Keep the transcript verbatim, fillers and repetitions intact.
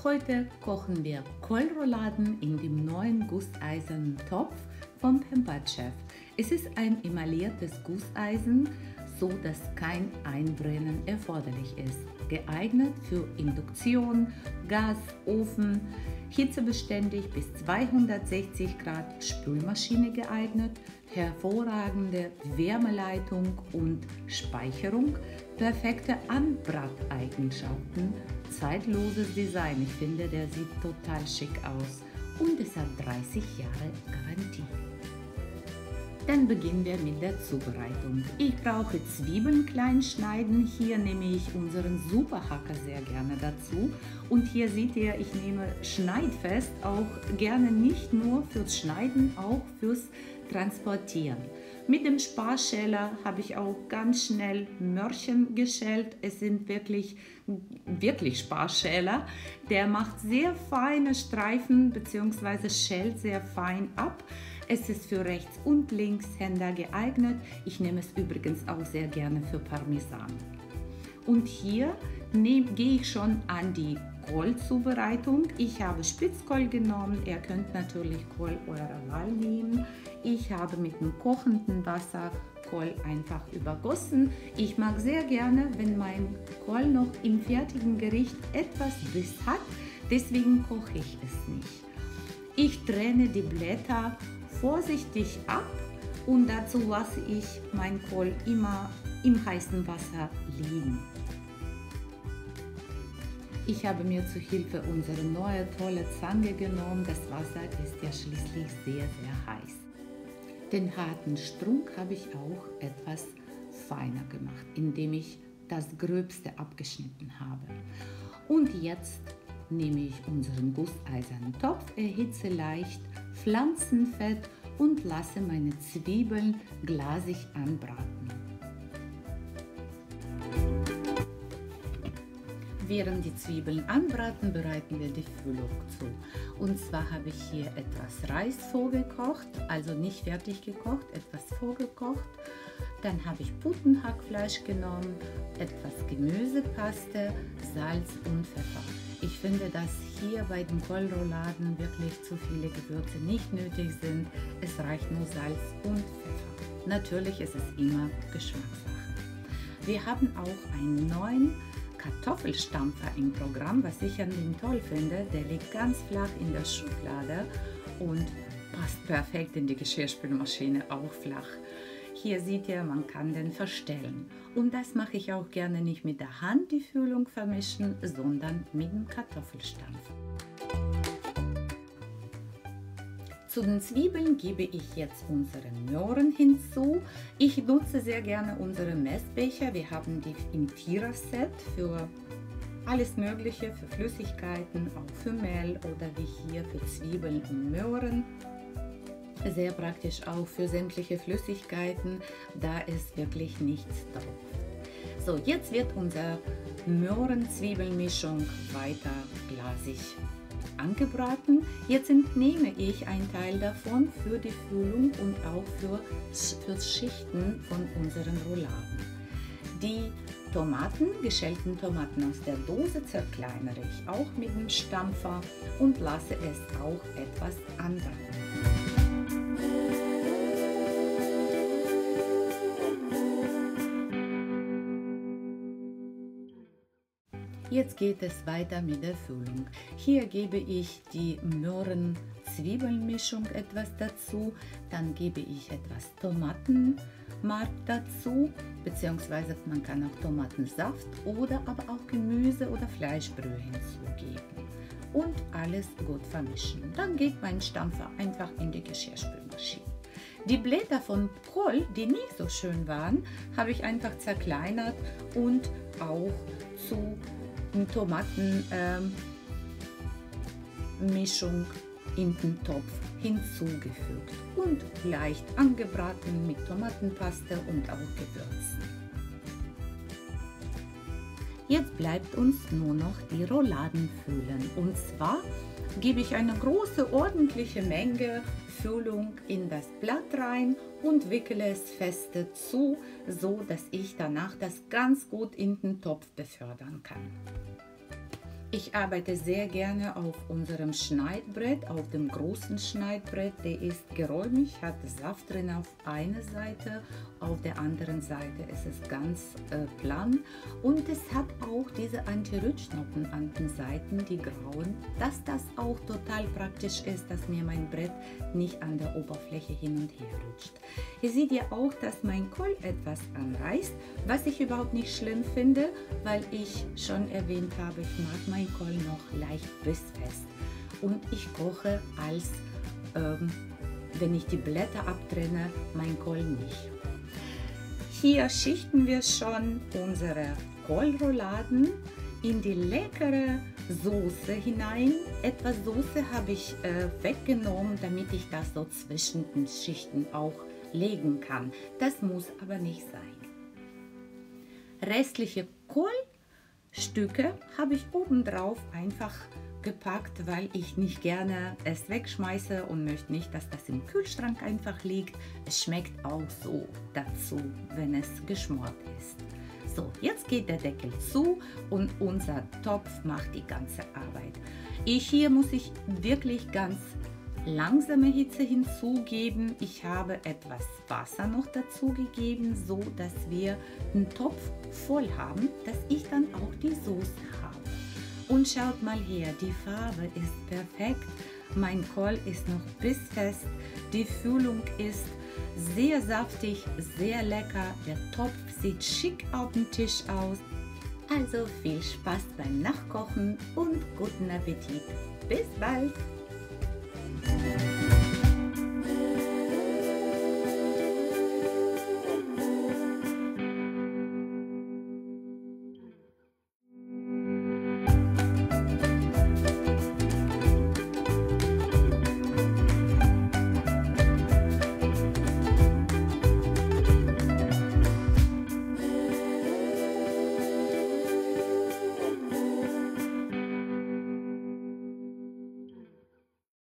Heute kochen wir Kohlrouladen in dem neuen gusseisernen Topf vom Pampered Chef. Es ist ein emailliertes Gusseisen, so dass kein Einbrennen erforderlich ist. Geeignet für Induktion, Gas, Ofen, hitzebeständig bis zweihundertsechzig Grad Spülmaschine geeignet, hervorragende Wärmeleitung und Speicherung, perfekte Anbrateigenschaften, zeitloses Design. Ich finde, der sieht total schick aus und es hat dreißig Jahre Garantie. Dann beginnen wir mit der Zubereitung. Ich brauche Zwiebeln klein schneiden. Hier nehme ich unseren Superhacker sehr gerne dazu. Und hier seht ihr, ich nehme schneidfest, auch gerne nicht nur fürs Schneiden, auch fürs Transportieren. Mit dem Sparschäler habe ich auch ganz schnell Möhrchen geschält. Es sind wirklich, wirklich Sparschäler. Der macht sehr feine Streifen bzw. schält sehr fein ab. Es ist für Rechts- und Linkshänder geeignet. Ich nehme es übrigens auch sehr gerne für Parmesan. Und hier gehe ich schon an die Kohlzubereitung. Ich habe Spitzkohl genommen. Ihr könnt natürlich Kohl eurer Wahl nehmen. Ich habe mit dem kochenden Wasser Kohl einfach übergossen. Ich mag sehr gerne, wenn mein Kohl noch im fertigen Gericht etwas Biss hat. Deswegen koche ich es nicht. Ich trenne die Blätter vorsichtig ab und dazu lasse ich mein Kohl immer im heißen Wasser liegen. Ich habe mir zu Hilfe unsere neue tolle Zange genommen. Das Wasser ist ja schließlich sehr, sehr heiß. Den harten Strunk habe ich auch etwas feiner gemacht, indem ich das Gröbste abgeschnitten habe. Und jetzt nehme ich unseren gusseisernen Topf, erhitze leicht Pflanzenfett und lasse meine Zwiebeln glasig anbraten. Während die Zwiebeln anbraten, bereiten wir die Füllung zu. Und zwar habe ich hier etwas Reis vorgekocht, also nicht fertig gekocht, etwas vorgekocht. Dann habe ich Putenhackfleisch genommen, etwas Gemüsepaste, Salz und Pfeffer. Ich finde, dass hier bei den Kohlrouladen wirklich zu viele Gewürze nicht nötig sind. Es reicht nur Salz und Pfeffer. Natürlich ist es immer Geschmackssache. Wir haben auch einen neuen Kartoffelstampfer im Programm, was ich an dem toll finde. Der liegt ganz flach in der Schublade und passt perfekt in die Geschirrspülmaschine, auch flach. Hier seht ihr, man kann den verstellen. Und das mache ich auch gerne nicht mit der Hand, die Füllung vermischen, sondern mit dem Kartoffelstampfer. Zu den Zwiebeln gebe ich jetzt unsere Möhren hinzu. Ich nutze sehr gerne unsere Messbecher. Wir haben die im Vierer-Set für alles Mögliche, für Flüssigkeiten, auch für Mehl oder wie hier für Zwiebeln und Möhren. Sehr praktisch auch für sämtliche Flüssigkeiten, da ist wirklich nichts drauf. So, jetzt wird unsere Möhren-Zwiebeln-Mischung weiter glasig angebraten. Jetzt entnehme ich einen Teil davon für die Füllung und auch für fürs Schichten von unseren Rouladen. Die Tomaten, geschälten Tomaten aus der Dose zerkleinere ich auch mit dem Stampfer und lasse es auch etwas anbraten. Jetzt geht es weiter mit der Füllung. Hier gebe ich die Möhren-Zwiebeln-Mischung etwas dazu, dann gebe ich etwas Tomatenmark dazu, beziehungsweise man kann auch Tomatensaft oder aber auch Gemüse oder Fleischbrühe hinzugeben und alles gut vermischen. Dann geht mein Stampfer einfach in die Geschirrspülmaschine. Die Blätter von Kohl, die nicht so schön waren, habe ich einfach zerkleinert und auch zu Tomatenmischung ähm, in den Topf hinzugefügt und leicht angebraten mit Tomatenpaste und auch Gewürzen. Jetzt bleibt uns nur noch die Rouladen füllen, und zwar gebe ich eine große ordentliche Menge Füllung in das Blatt rein und wickele es feste zu, so dass ich danach das ganz gut in den Topf befördern kann. Ich arbeite sehr gerne auf unserem Schneidbrett, auf dem großen Schneidbrett. Der ist geräumig, hat Saft drin auf einer Seite, auf der anderen Seite ist es ganz äh, plan und es hat auch diese Anti-Rutschnoppen an den Seiten, die grauen, dass das auch total praktisch ist, dass mir mein Brett nicht an der Oberfläche hin und her rutscht. Ihr seht ja auch, dass mein Kohl etwas anreißt, was ich überhaupt nicht schlimm finde, weil ich schon erwähnt habe, ich mag mein Kohl noch leicht bissfest und ich koche als ähm, wenn ich die Blätter abtrenne, mein Kohl nicht. Hier schichten wir schon unsere Kohlrouladen in die leckere Soße hinein. Etwas Soße habe ich äh, weggenommen, damit ich das so zwischen den Schichten auch legen kann. Das muss aber nicht sein. Restliche Kohlstücke habe ich obendrauf einfach gepackt, weil ich nicht gerne es wegschmeiße und möchte nicht, dass das im Kühlschrank einfach liegt. Es schmeckt auch so dazu, wenn es geschmort ist. So, jetzt geht der Deckel zu und unser Topf macht die ganze Arbeit. Ich, hier muss ich wirklich ganz langsame Hitze hinzugeben. Ich habe etwas Wasser noch dazu gegeben, so dass wir den Topf voll haben, dass ich dann auch die Soße habe. Und schaut mal her, die Farbe ist perfekt, mein Kohl ist noch bissfest, die Füllung ist sehr saftig, sehr lecker, der Topf sieht schick auf dem Tisch aus. Also viel Spaß beim Nachkochen und guten Appetit. Bis bald!